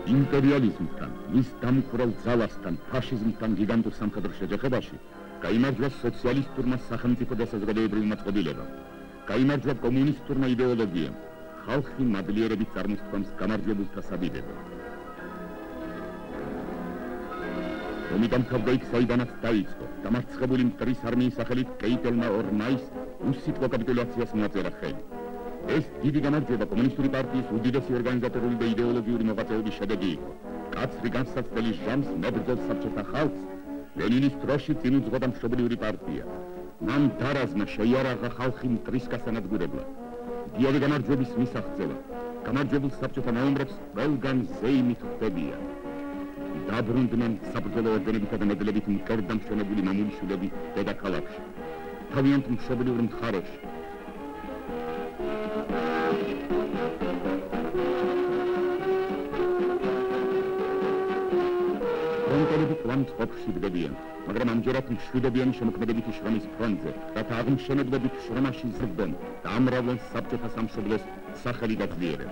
იმპერიალიზმთან, მის დამკვირვებელ ძალასთან, ფაშიზმთან გიგანტურ სამხედრო შეჯახებაში გაიმარჯვა სოციალისტურმა სახელმწიფო და საზოგადოებრივმა წყობილებამ, გაიმარჯვა კომუნისტურმა იდეოლოგიამ, ხალხი მადლიერებით წარმოსთქვამს გამარჯვებულთა საბიდებოდ. ომიდან თავდაიქ საიდანაც დაიწყო, დამარცხებული მტრის არმიის სახელით კეიტელმა ორნაის უსიტყვო კაპიტულაციას მოაწერა ხელი. ეს დიდი გამარჯვება კომუნისტური პარტიის უდიდესი ორგანიზატორული და იდეოლოგიური მოღვაწეობის შედეგი იყო. კაცრი განსაცდელი ჟამს მებრძოლ საბჭოთა ხალხს ლენინის დროში წინ უძღვოდა მშობლიური პარტია. მან დარაზმა შეიარაღა ხალხი მტრის გასანადგურებლად. დიალე გამარჯვების მისაღწევად გამარჯვებულ საბჭოთა მეომრებს ყველგან ზეიმით ხვდებიან. დაბრუნდნენ საბრძოლო ორდენებითა და მედლებით მკერდამშვენებული მამულიშვილები დედაქალაქში, თავიანთ მშობლიურ მხარეში. ფრონტელები კვლავ წყობში დგებიან, მაგრამ ამჯერად მშვიდობიანი შემოქმედებითი შრომის ფრონტზე, რათა აღმშენებლობით შრომაში ზრდონ და ამრავლონ საბჭოთა სამშობლოს სახელი გაძლიერონ.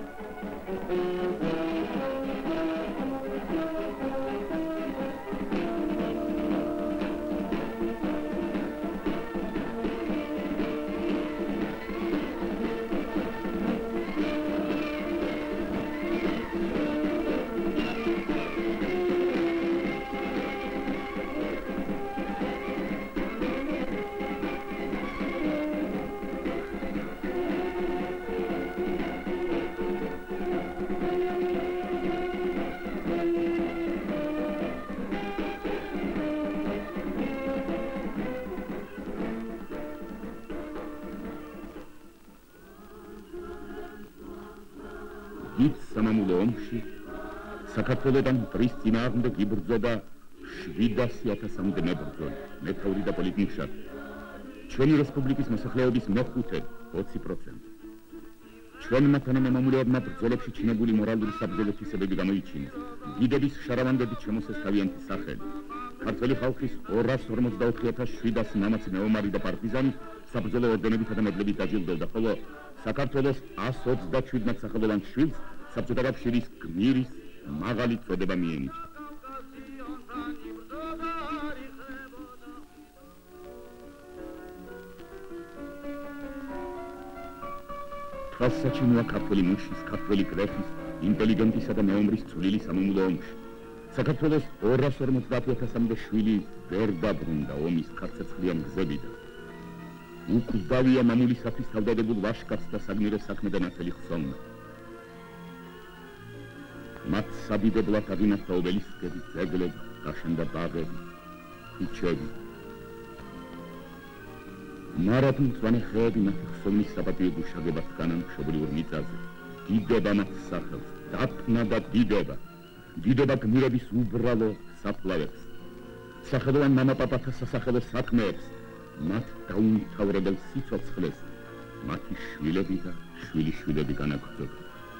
დიდ სამამულო ომში საქართველოდან მტრის წინააღმდეგ იბრძოდა 700,000-მდე მებრძოლი, მეთაური და პოლიტმუშაკი. ჩვენი რესპუბლიკის მოსახლეობის მე-5, 20%. ჩვენმა თანამემამულეებმა ბრძოლებში ჩინებული მორალური საბრძოლო თვისებები გამოიჩინეს. დიდების შარავანდებით შემოსეს თავიანთი სახელი. ქართველი ხალხის 254,700 მამაცი მეომარი და პარტიზანი საბრძოლო ორდენებითა და მედლებით დაჯილდოვდა, ხოლო საქართველოს 127 სახელოვან შვილს საბჭოთა კავშირის გმირის მაღალი წოდება მიენიჭა. თვალსაჩინოა ქართველი მუშის, ქართველი გლეხის, ინტელიგენტისა და მეომრის წვლილი სამამულო ომში. საქართველოს 250,000-მდე შვილი ვერ დაბრუნდა ომის ქარცეცხლიან გზებიდან. უკვდავია მამულისათვის თავდადებულ ვაჟკაცს და საგმირო საქმე და ნათელი ხსოვნა. მათ საბიდებლად აღინახა ობელისკები, ძეგლები, აშენდა ბაღები, ქუჩები. მარად მწვანე ხეები მათი ხსოვნის საპატიო გუშაგებას განან მშობლიურ მიწაზე. დიდება მათ სახელს, დათმნა და დიდება. დიდება გმირების უბრალო საფლავებს. სახელოვან მამაპაპათა სასახელო საქმეებს, მათ დაუმთავრებელ სიცოცხლეს, მათი შვილები და შვილიშვილები განაგრძობენ.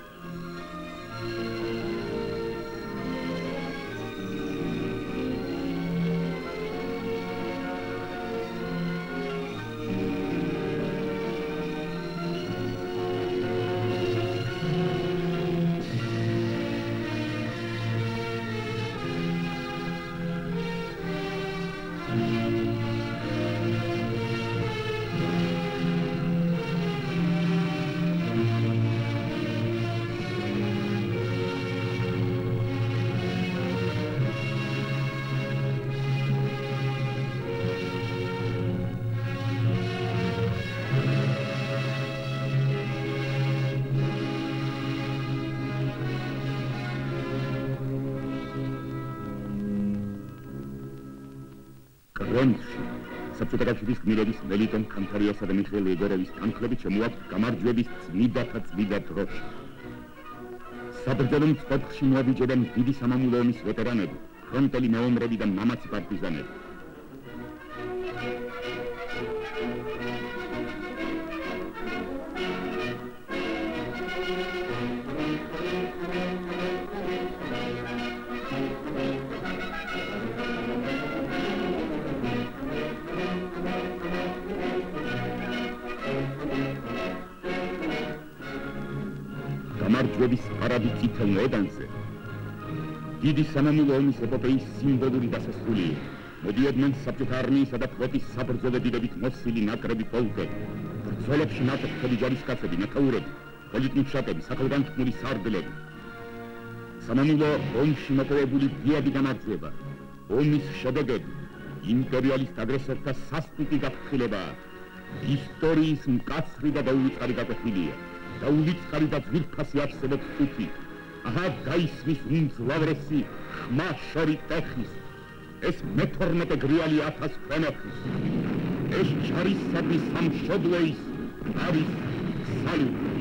საბჭოთა კავშირის გმირების მელიტონ კანთარიასა და მიხეილ ეგოროვის თანხლებით შემოაქვთ გამარჯვების წმიდათა წმიდა დროში. საბრძოლო მწყობრში მოაბიჯებენ დიდი სამამულო ომის ვეტერანები, ფრონტელი მეომრები და მამაცი პარტიზანები. გამარჯვების პარადი წითელ ოდანზე დიდი სამამულო ომის ეპოპეის სიმბოლური დასასრულია. მოდიოდნენ საბჭოთა არმიისა და ფლოტის საბრძოლოებიდებით მოსილი ნაკრები პოლკები. ბრძოლებში ნატეხები ჯარისკაცები, მეთაურები, პოლიტმუშაკები, სახელგანთქმული სარდლები. სამამულო ომში მოპოვებული დიადი გამარჯვება, ომის შედეგები, იმპერიალისტ აგრესორთა სასტიკი გაფრთხილება, ისტორიის მკაცრი და დაუვიწყარი გაკვეთილია. დაუვიწყარი და ძვირფასი არსებობს ხუთი. აჰა გაისმის უმძლავრესი ხმა შორი ტეხის. ეს მე-12 გრიალი 1000 ქვენაფრის. ეს ჯარისადმი სამშობლოის არის სალუტი.